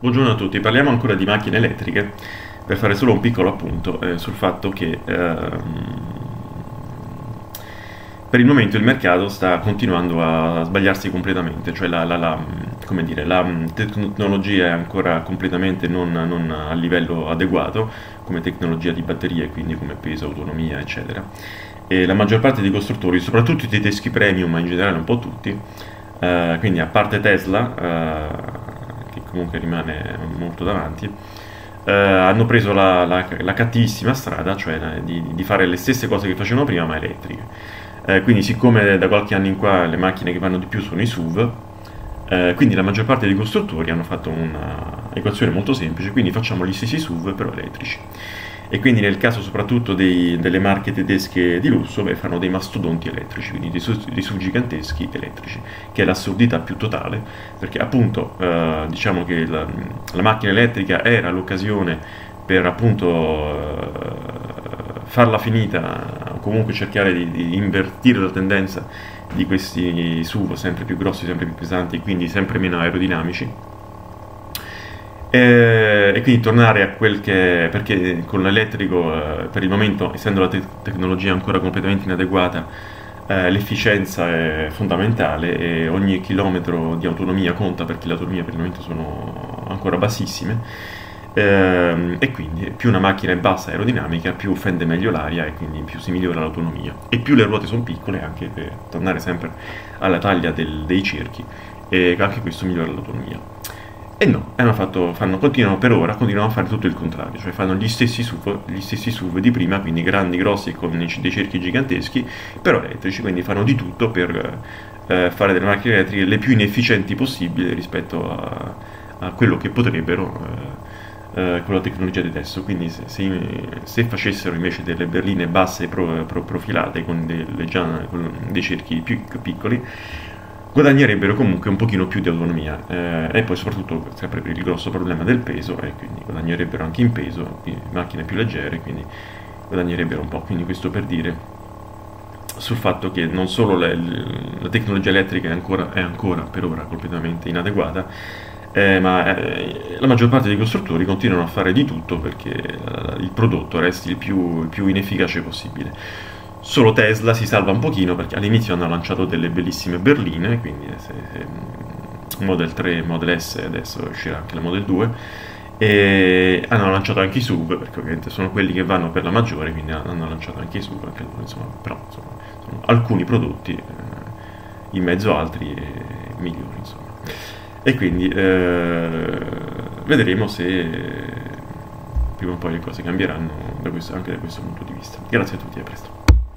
Buongiorno a tutti, parliamo ancora di macchine elettriche per fare solo un piccolo appunto sul fatto che per il momento il mercato sta continuando a sbagliarsi completamente, cioè come dire, tecnologia è ancora completamente non a livello adeguato come tecnologia di batterie, quindi come peso, autonomia, eccetera. E la maggior parte dei costruttori, soprattutto i tedeschi premium, ma in generale un po' tutti, quindi a parte Tesla, che comunque rimane molto davanti, hanno preso la cattivissima strada, cioè di fare le stesse cose che facevano prima, ma elettriche. Quindi siccome da qualche anno in qua le macchine che vanno di più sono i SUV, quindi la maggior parte dei costruttori hanno fatto un'equazione molto semplice, quindi facciamo gli stessi SUV però elettrici. E quindi nel caso soprattutto delle marche tedesche di lusso, beh, fanno dei mastodonti elettrici, quindi dei SUV giganteschi elettrici, che è l'assurdità più totale, perché appunto diciamo che la macchina elettrica era l'occasione per farla finita, o comunque cercare di invertire la tendenza di questi SUV sempre più grossi, sempre più pesanti e quindi sempre meno aerodinamici. E quindi tornare a quel che perché con l'elettrico, per il momento, essendo la tecnologia ancora completamente inadeguata, l'efficienza è fondamentale e ogni chilometro di autonomia conta perché le autonomie per il momento sono ancora bassissime. E quindi più una macchina è bassa aerodinamica, più fende meglio l'aria e quindi più si migliora l'autonomia. E più le ruote sono piccole, anche per tornare sempre alla taglia dei cerchi, e anche questo migliora l'autonomia. E no, continuano per ora, continuano a fare tutto il contrario, cioè fanno gli stessi SUV di prima, quindi grandi, grossi e con dei cerchi giganteschi, però elettrici, quindi fanno di tutto per fare delle macchine elettriche le più inefficienti possibili rispetto a quello che potrebbero con la tecnologia di adesso. Quindi se facessero invece delle berline basse profilate con dei cerchi più piccoli, guadagnerebbero comunque un pochino più di autonomia, e poi soprattutto sempre per il grosso problema del peso, e quindi guadagnerebbero anche in peso, quindi macchine più leggere, quindi guadagnerebbero un po'. Quindi questo per dire sul fatto che non solo la tecnologia elettrica è ancora per ora completamente inadeguata, ma la maggior parte dei costruttori continuano a fare di tutto perché il prodotto resti il più inefficace possibile. Solo Tesla si salva un pochino perché all'inizio hanno lanciato delle bellissime berline, quindi Model 3, Model S, adesso uscirà anche la Model 2, e hanno lanciato anche i SUV perché ovviamente sono quelli che vanno per la maggiore, quindi hanno lanciato anche i SUV, anche loro, insomma, però insomma, sono alcuni prodotti in mezzo a altri e migliori, insomma. E quindi vedremo se prima o poi le cose cambieranno anche da questo punto di vista. Grazie a tutti, a presto.